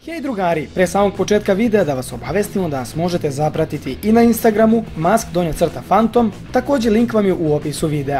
Hej drugari, pre samog početka videa da vas obavestimo da nas možete zapratiti i na Instagramu mask_fantom, također link vam je u opisu videa.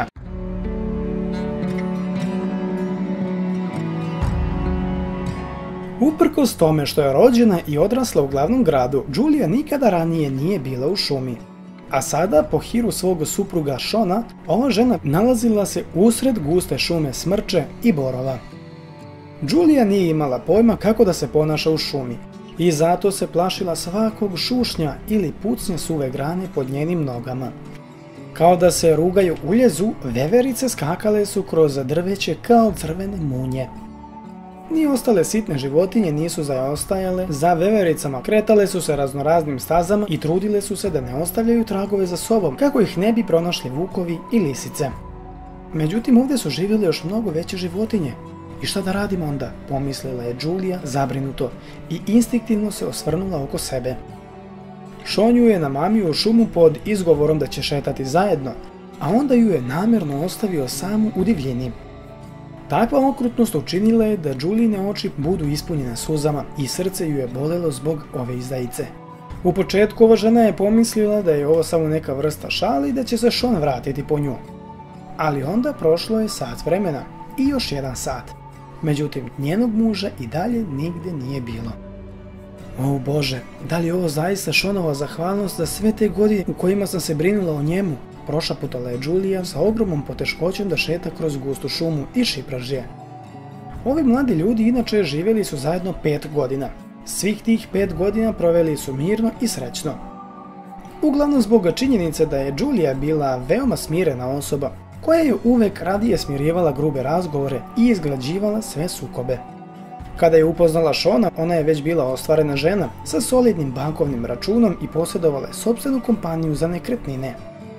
Uprkos tome što je rođena i odrasla u glavnom gradu, Julia nikada ranije nije bila u šumi. A sada, po hiru svog supruga Shona, ova žena nalazila se usred guste šume smrče i borova. Julia nije imala pojma kako da se ponaša u šumi i zato se plašila svakog šušnja ili pucnja suve grane pod njenim nogama. Kao da se rugaju uljezu, veverice skakale su kroz drveće kao crvene munje. Ni ostale sitne životinje nisu zaostajale za vevericama, kretale su se raznoraznim stazama i trudile su se da ne ostavljaju tragove za sobom kako ih ne bi pronašli vukovi i lisice. Međutim, ovdje su živjeli još mnogo veće životinje. I šta da radimo onda, pomislila je Julia zabrinuto i instinktivno se osvrnula oko sebe. Sean ju je namamio u šumu pod izgovorom da će šetati zajedno, a onda ju je namjerno ostavio samu u divljini. Takva okrutnost učinila je da Julijine oči budu ispunjene suzama i srce ju je bolelo zbog ove izdajice. U početku ova žena je pomislila da je ovo samo neka vrsta šale i da će se Sean vratiti po nju. Ali onda prošlo je sat vremena i još jedan sat. Međutim, njenog muža i dalje nigdje nije bilo. O Bože, da li je ovo zaista Seanova zahvalnost za sve te godine u kojima sam se brinula o njemu? Prošaputala je Julia sa ogromnom poteškoćom da šeta kroz gustu šumu i šipražje. Ovi mladi ljudi inače živjeli su zajedno 5 godina. Svih tih 5 godina proveli su mirno i srećno. Uglavnom zbog činjenice da je Julia bila veoma smirena osoba, koja je uvek radije smirijevala grube razgovore i izglađivala sve sukobe. Kada je upoznala Seana, ona je već bila ostvarena žena sa solidnim bankovnim računom i posjedovala je sopstvenu kompaniju za nekretnine.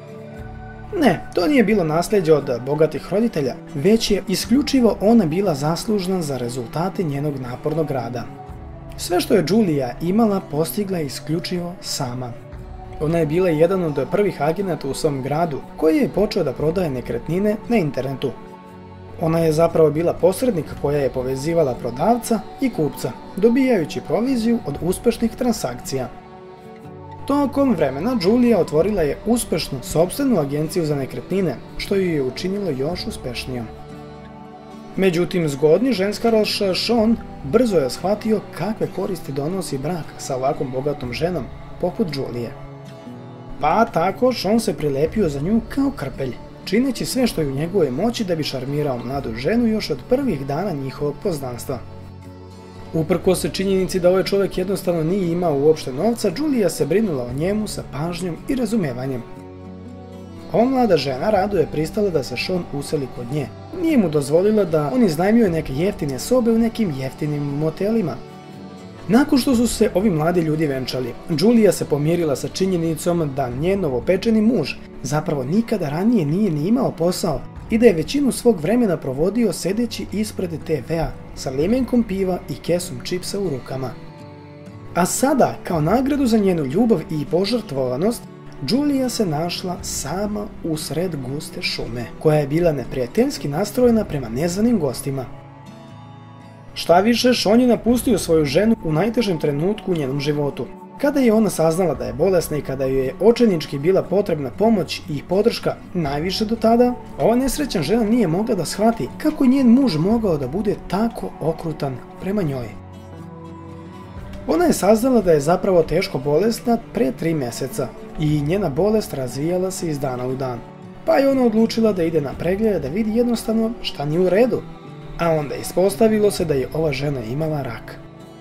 Ne, to nije bilo nasljeđe od bogatih roditelja, već je isključivo ona bila zaslužna za rezultate njenog napornog rada. Sve što je Julia imala postigla je isključivo sama. Ona je bila jedan od prvih agenata u svom gradu koji je počeo da prodaje nekretnine na internetu. Ona je zapravo bila posrednik koja je povezivala prodavca i kupca, dobijajući proviziju od uspešnih transakcija. Tokom vremena Julia otvorila je uspešnu sopstvenu agenciju za nekretnine, što ju je učinilo još uspešnijom. Međutim, zgodni ženskaroš Sean brzo je shvatio kakve koristi donosi brak sa ovakvom bogatom ženom, poput Julie. Pa tako Sean se prilepio za nju kao krpelj, čineći sve što je u njegovoj moći da bi šarmirao mladu ženu još od prvih dana njihovog poznanstva. Uprkos činjenici da ovaj čovjek jednostavno nije imao uopšte novca, Julia se brinula o njemu sa pažnjom i razumevanjem. Ova mlada žena rado je pristala da se Sean useli kod nje. Nije mu dozvolila da on iznajmljuje neke jeftine sobe u nekim jeftinim motelima. Nakon što su se ovi mladi ljudi venčali, Julia se pomirila sa činjenicom da njen novopečeni muž zapravo nikada ranije nije ni imao posao i da je većinu svog vremena provodio sedeći ispred TV-a sa limenkom piva i kesom čipsa u rukama. A sada, kao nagradu za njenu ljubav i požrtvovanost, Julia se našla sama u sred guste šume, koja je bila neprijateljski nastrojena prema nezvanim gostima. Šta više, Sean je napustio svoju ženu u najtežem trenutku u njenom životu. Kada je ona saznala da je bolesna i kada joj je očajnički bila potrebna pomoć i podrška najviše do tada, ova nesrećna žena nije mogla da shvati kako je njen muž mogao da bude tako okrutan prema njoj. Ona je saznala da je zapravo teško bolesna pre 3 mjeseca i njena bolest razvijala se iz dana u dan. Pa je ona odlučila da ide na pregled da vidi jednostavno šta nije u redu. A onda ispostavilo se da je ova žena imala rak.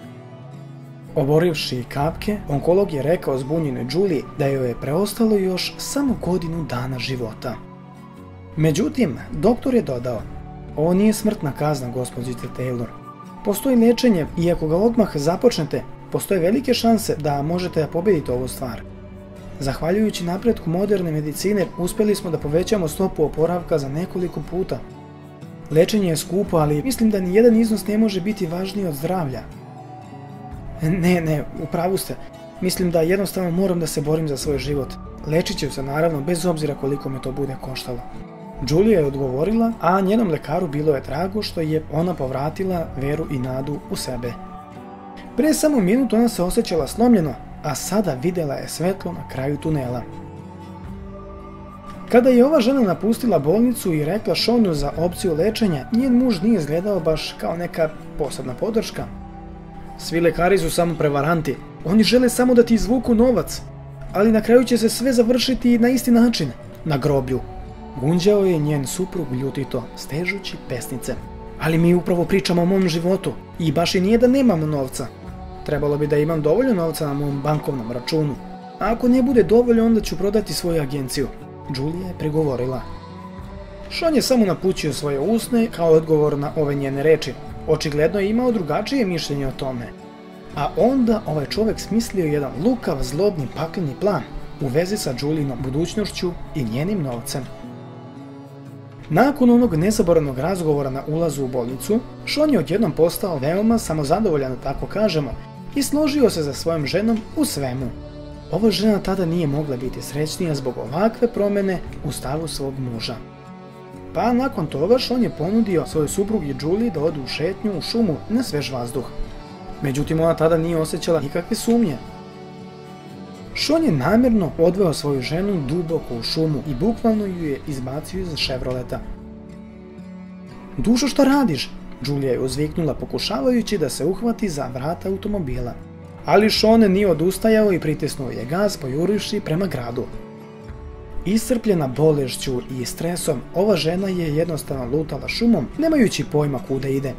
Oborivši kapke, onkolog je rekao zbunjenoj Juliji da joj je preostalo još samo godinu dana života. Međutim, doktor je dodao: ovo nije smrtna kazna, gospođice Taylor. Postoji liječenje i ako ga odmah započnete, postoje velike šanse da možete pobediti ovu stvar. Zahvaljujući napretku moderne medicine, uspjeli smo da povećamo stopu oporavka za nekoliko puta. Lečenje je skupo, ali mislim da nijedan iznos ne može biti važniji od zdravlja. Ne, u pravu ste. Mislim da jednostavno moram da se borim za svoj život. Lečit ću se naravno, bez obzira koliko me to bude koštalo. Julia je odgovorila, a njenom lekaru bilo je drago što je ona povratila veru i nadu u sebe. Prije samo minut ona se osjećala slomljeno, a sada vidjela je svetlo na kraju tunela. Kada je ova žena napustila bolnicu i rekla Seanu za opciju lečenja, njen muž nije izgledao baš kao neka posebna podrška. Svi lekari su samo prevaranti, oni žele samo da ti izvuku novac, ali na kraju će se sve završiti na isti način, na groblju. Gunđao je njen suprug ljutito, stežući pesnice. Ali mi upravo pričamo o mom životu i baš i nije da nemam novca. Trebalo bi da imam dovoljno novca na mom bankovnom računu. A ako ne bude dovoljno, onda ću prodati svoju agenciju. Julia je prigovorila. Sean je samo napućio svoje usne kao odgovor na ove njene reči. Očigledno je imao drugačije mišljenje o tome. A onda ovaj čovjek smislio jedan lukav, zlobni, pakleni plan u vezi sa Julijinom budućnošću i njenim novcem. Nakon onog nezaboravnog razgovora na ulazu u bolnicu, Sean je odjednom postao veoma samozadovoljan, da tako kažemo, i složio se za svojom ženom u svemu. Ova žena tada nije mogla biti srećnija zbog ovakve promjene u stavu svog muža. Pa nakon toga Sean je ponudio svojoj suprugi Juliji da odu u šetnju u šumu na svež vazduh. Međutim, ona tada nije osjećala nikakve sumnje. Sean je namjerno odveo svoju ženu duboko u šumu i bukvalno ju je izbacio iz Chevroleta. Dušo, što radiš? Julia je uzviknula pokušavajući da se uhvati za vrata automobila. Ali Sean nije odustajao i pritisnuo je gas pojurivši prema gradu. Iscrpljena bolešću i stresom, ova žena je jednostavno lutala šumom, nemajući pojma kuda ide.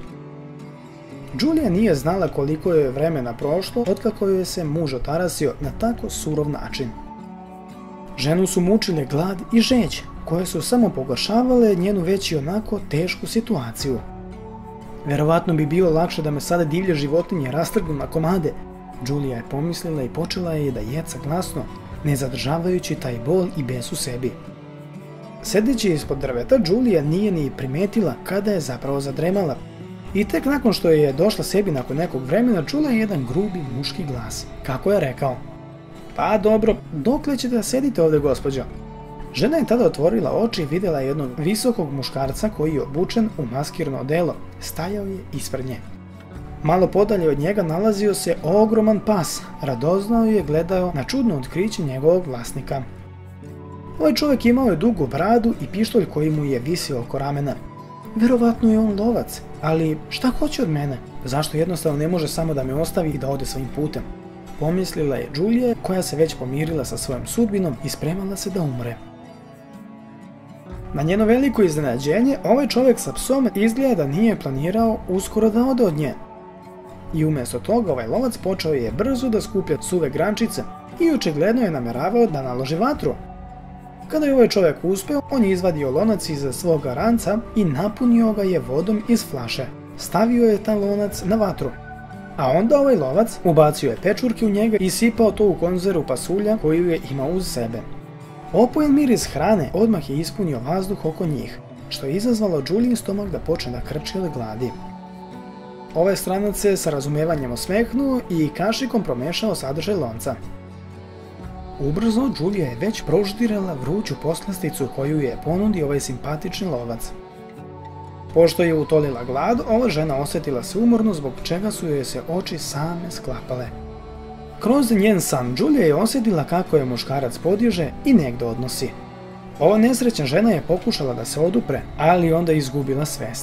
Julia nije znala koliko je vremena prošlo otkako je se muž otarasio na tako surov način. Ženu su mučile glad i žeđ, koje su samo pogoršavale njenu već i onako tešku situaciju. Verovatno bi bilo lakše da me sada divlje životinje rastrgnu na komade, Julia je pomislila i počela je da jeca glasno, ne zadržavajući taj bol i bes u sebi. Sedeći ispod drveta, Julia nije ni primetila kada je zapravo zadremala. I tek nakon što je došla sebi nakon nekog vremena, čula je jedan grubi muški glas. Kako je rekao? Pa dobro, dokle ćete da sedite ovdje, gospođo? Žena je tada otvorila oči i vidjela jednog visokog muškarca koji je obučen u maskirno odelo. Stajao je ispred nje. Malo podalje od njega nalazio se ogroman pas. Radoznao je gledao na čudno otkriće njegovog vlasnika. Ovaj čovjek imao je dugu bradu i pištolj koji mu je visio oko ramena. Verovatno je on lovac, ali šta hoće od mene? Zašto jednostavno ne može samo da me ostavi i da ode svojim putem? Pomislila je Julia, koja se već pomirila sa svojom sudbinom i spremala se da umre. Na njeno veliko iznenađenje, ovaj čovjek sa psom izgleda da nije planirao uskoro da ode od nje. I umjesto toga ovaj lovac počeo je brzo da skuplja suve grančice i očigledno je namjeravao da naloži vatru. Kada je ovaj čovjek uspeo, on je izvadio lonac iz svoga ranca i napunio ga je vodom iz flaše. Stavio je taj lonac na vatru. A onda ovaj lovac ubacio je pečurke u njega i sipao to u konzervu pasulja koju je imao uz sebe. Opojen miris hrane odmah je ispunio vazduh oko njih, što je izazvalo Julijin stomak da počne da krči od gladi. Ovaj stranac se sa razumevanjem osmehnuo i kašikom promešao sadržaj lonca. Ubrzo Julia je već proždirala vruću poslasticu koju je ponudio ovaj simpatični lovac. Pošto je utolila glad, ova žena osjetila se umorno, zbog čega su joj se oči same sklapale. Kroz njen san Julia je osjetila kako je muškarac podiže i negdje odnosi. Ova nesrećna žena je pokušala da se odupre, ali onda izgubila svest.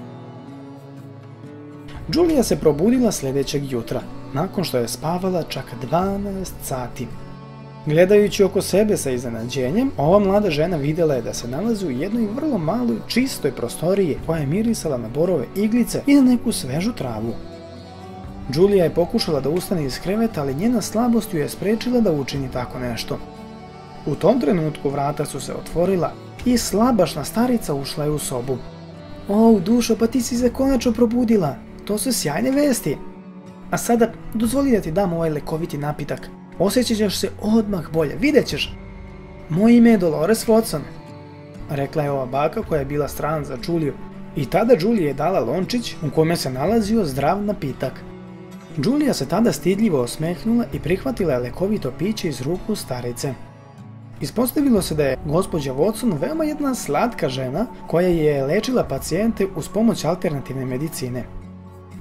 Julia se probudila sljedećeg jutra, nakon što je spavala čak 12 sati. Gledajući oko sebe sa iznenađenjem, ova mlada žena vidjela je da se nalazi u jednoj vrlo maloj, čistoj prostoriji koja je mirisala na borove iglice i na neku svežu travu. Julia je pokušala da ustane iz kreveta, ali njena slabost ju je sprečila da učini tako nešto. U tom trenutku vrata su se otvorila i slabašna starica ušla je u sobu. O, dušo, pa ti si se konačno probudila. To su sjajne vesti. A sada dozvoli da ti dam ovaj lekoviti napitak. Osjećat ćeš se odmah bolje, vidjet ćeš. Moje ime je Dolores Watson, rekla je ova baka koja je bila strana za Juliju. I tada Julia je dala lončić u kome se nalazio zdrav napitak. Julia se tada stidljivo osmehnula i prihvatila je lekovito piće iz ruku starice. Ispostavilo se da je gospođa Watson veoma jedna slatka žena koja je lečila pacijente uz pomoć alternativne medicine.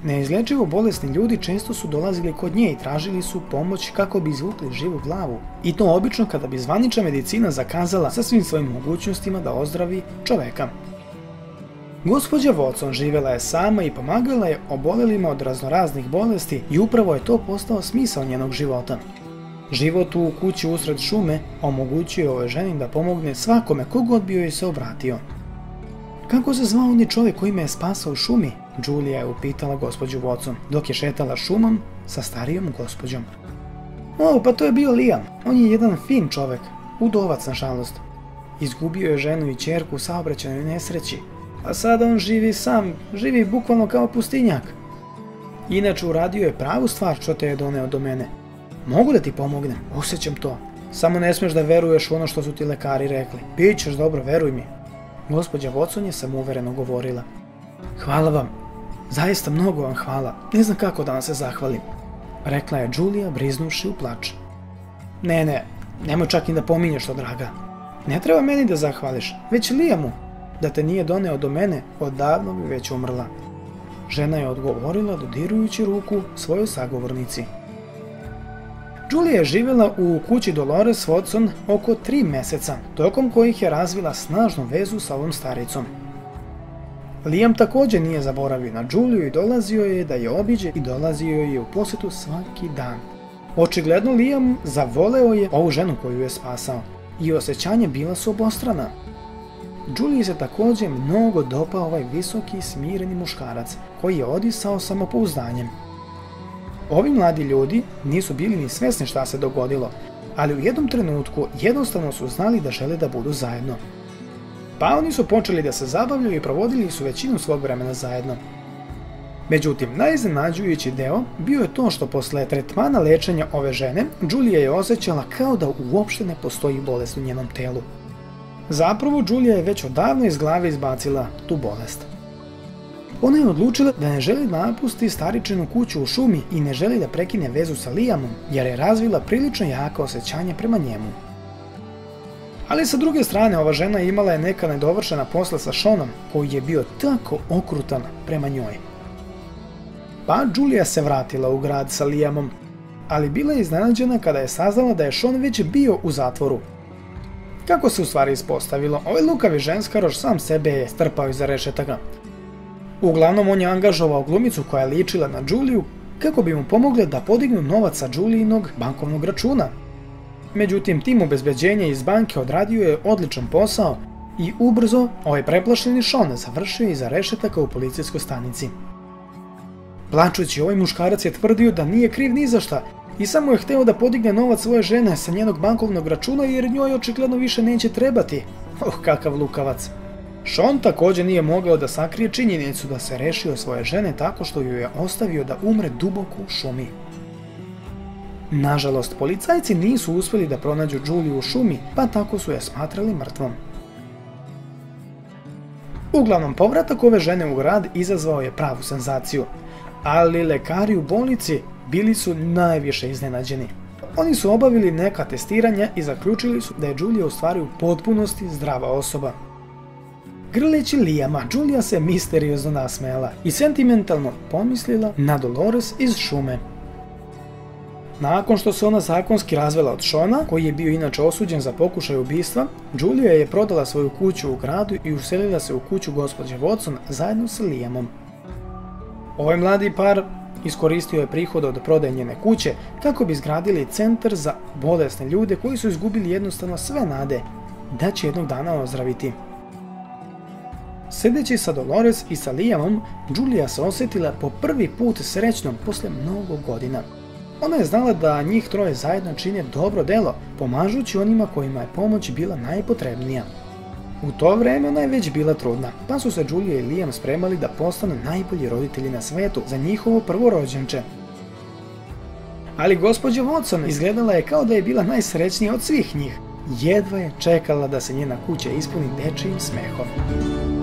Neizlečivo bolesni ljudi često su dolazili kod nje i tražili su pomoć kako bi izvukli živu glavu. I to obično kada bi zvanična medicina zakazala sa svim svojim mogućnostima da ozdravi čoveka. Gospođa Watson živjela je sama i pomagala je obolelima od raznoraznih bolesti i upravo je to postao smisao njenog života. Život u kući usred šume omogućuje ovoj ženi da pomogne svakome kogod bi joj se obratio. Kako se zvao onaj čovjek koji me je spasao u šumi? Julia je upitala gospođu Watson dok je šetala šumom sa starijom gospođom. O, pa to je bio Liam. On je jedan fin čovjek, udovac nažalost. Izgubio je ženu i ćerku u saobraćajnoj nesreći, a sada on živi sam, živi bukvalno kao pustinjak. Inače uradio je pravu stvar što te je doneo do mene. Mogu da ti pomognem, osjećam to. Samo ne smiješ da veruješ u ono što su ti lekari rekli. Bićeš dobro, veruj mi. Gospođa Watson je samouvereno govorila. Hvala vam, zaista mnogo vam hvala, ne znam kako da vam se zahvalim, rekla je Julia briznuvši u plač. Ne, nemoj čak ni da pominješ to, draga. Ne treba meni da zahvališ, već Liamu. Da te nije doneo do mene, odavno bi već umrla. Žena je odgovorila dodirujući ruku svojoj sagovornici. Julia je živjela u kući Dolores Watson oko 3 mjeseca, tokom kojih je razvila snažnu vezu sa ovom staricom. Liam također nije zaboravio na Juliju i dolazio je da je obiđe i dolazio je u posjetu svaki dan. Očigledno Liam zavoleo je ovu ženu koju je spasao i osjećanje bila su obostrana. Juliji se također mnogo dopao ovaj visoki smireni muškarac koji je odisao samopouzdanjem. Ovi mladi ljudi nisu bili ni svjesni šta se dogodilo, ali u jednom trenutku jednostavno su znali da žele da budu zajedno. Pa oni su počeli da se zabavljaju i provodili su većinu svog vremena zajedno. Međutim, najiznenađujući deo bio je to što posle tretmana lečenja ove žene, Julia je osjećala kao da uopšte ne postoji bolest u njenom telu. Zapravo, Julia je već odavno iz glave izbacila tu bolest. Ona je odlučila da ne želi napusti staričinu kuću u šumi i ne želi da prekine vezu sa Liamom, jer je razvila prilično jaka osjećanja prema njemu. Ali sa druge strane, ova žena imala je neka nedovršena posla sa Seanom, koji je bio tako okrutan prema njoj. Pa Julia se vratila u grad sa Liamom, ali bila je iznenađena kada je saznala da je Sean već bio u zatvoru. Kako se u stvari ispostavilo, ovaj lukavi ženskaroš sam sebe je strpao iza rešetaka. Uglavnom, on je angažovao glumicu koja je ličila na Juliju kako bi mu pomogle da podignu novac sa Julijinog bankovnog računa. Međutim, tim obezbeđenja iz banke odradio je odličan posao i ubrzo ovaj preplašeni Sean završio iza rešetaka u policijskoj stanici. Plačući, ovaj muškarac je tvrdio da nije kriv ni za šta i samo je hteo da podigne novac svoje žene sa njenog bankovnog računa jer njoj očigledno više neće trebati. Kakav lukavac. Sean također nije mogao da sakrije činjenicu da se rešio svoje žene tako što ju je ostavio da umre duboko u šumi. Nažalost, policajci nisu uspjeli da pronađu Juliju u šumi, pa tako su je smatrali mrtvom. Uglavnom, povratak ove žene u grad izazvao je pravu senzaciju, ali lekari u bolnici bili su najviše iznenađeni. Oni su obavili neka testiranja i zaključili su da je Julia u stvari u potpunosti zdrava osoba. Grleći Liama, Julia se misteriozno nasmejala i sentimentalno pomislila na Dolores iz šume. Nakon što se ona zakonski razvela od Seana, koji je bio inače osuđen za pokušaj ubistva, Julia je prodala svoju kuću u gradu i uselila se u kuću gospođe Watson zajedno sa Liamom. Ovaj mladi par iskoristio je prihod od prodaje njene kuće kako bi izgradili centar za bolesne ljude koji su izgubili jednostavno sve nade da će jednog dana ozdraviti. Sedeći sa Dolores i sa Liamom, Julia se osjetila po prvi put srećnom posle mnogo godina. Ona je znala da njih troje zajedno čine dobro delo, pomažući onima kojima je pomoć bila najpotrebnija. U to vreme ona je već bila trudna, pa su se Julia i Liam spremali da postanu najbolji roditelji na svetu za njihovo prvorođenče. Ali gospođa Watson izgledala je kao da je bila najsrećnija od svih njih. Jedva je čekala da se njena kuća ispuni dečijim smehom.